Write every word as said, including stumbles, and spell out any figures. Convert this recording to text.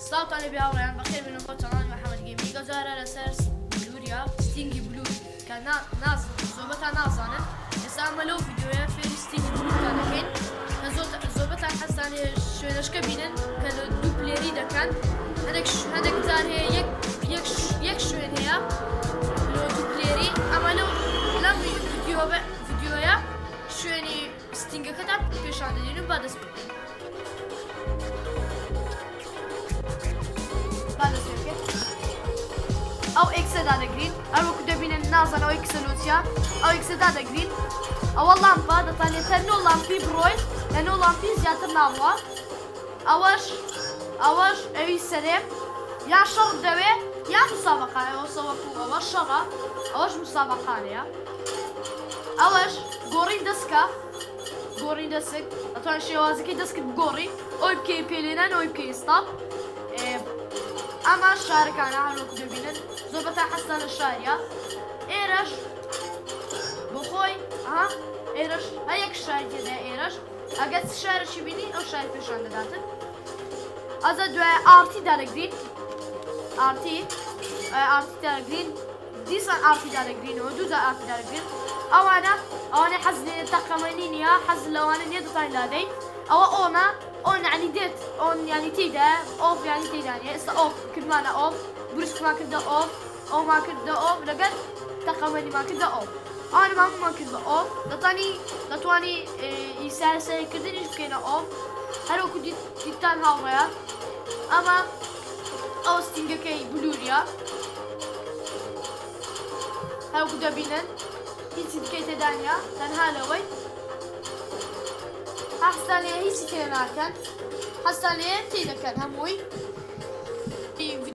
ساڵتان لێ بیاوڕێیان بەخێر بن بۆ چەڵانی محەممەد گەیمی گەجارە لەسەر بلووریا ستینگی بلوور کە ناز زۆربەتان نازانن ئێستا ئەمە لەو ڤیدیۆیە فێری ستینگی بلوورتان دەکەین کە زۆربەتان حەزتان لێ شوێنەشکە بینن کە لە دوو پلێری دەکەن هەندێکتان هەیە یەک شوێن هەیە لە دوو پلێری ئەمە لەو لەم ڤیدیۆیە شوێنی ستینگەکەتان پێشان دەدەین و با دەست بکەین. ئەو ئێکسەدا دەگرین هەروەکو دەبینن نازان ئەو ئێکسە لۆچیا ئەو ئێکسەدا دەگرین ئەوە لامپە دەتانێتە نۆ لامپی بڕۆی لە نۆ لامپی زیاتر ناوە ئەوەش ئەوەش ئەوی سەرێ یا شەڕ دەوێ یا مسابقانە ئەوە سەوەکو ئەوە شەڕە ئەوەش مسابقانەیە ئەوەش گۆڕین دەستکە گۆڕین دەستک ئەتوان شێوازەکەی دەستکت بگۆڕی ئەوی بکەی پێلێنان ئەوی بکەی ئێستا ئەمە شارەکانە هەروەکو دەبینن زۆربەتان حەزتان لە شاریە ئێرەش بخۆی ئەها ئێرەش هەیەک شاری تێدایە ئێرەش ئەگەر شارەشی بینی ئەو شاری پێشان دەداتن ئەزە دوای ئارتی دادەگرین ئارتی ئارتی دادەگرین دیسان ئارتی دادەگرینەوە دوودا ئارتی دادەگرین ئەوانە ئەوانەی حەز لێ تەقەمەنی نییە حەز لەوانە نییە دەتان لادەین ئەوە ئۆنە ئۆن یعنی دێت ئۆن یعنی تێدا ئۆف یعنی تێدانە ئێستا ئۆف کردمانە ئۆف بروسکمان کردە ئۆف ئەومان کردە ئۆف لەگەر تەقەمەنیمان کردە ئۆف ئەوانەمان هەموومان کرد بە ئۆف دەتانی دەتوانی ئیسای سەرکردنیش بکەینە ئۆف هەروەکو دیتان هاوڕێیە ئەمە ئەو ستینگەکەی بلووریا هەروەکو دەبینن هیچی بکەی تێدانە تەنها لەوەی حەستان لێ هیچی تێ ناکەن حەستان لێ تێ دەکەن هەمووی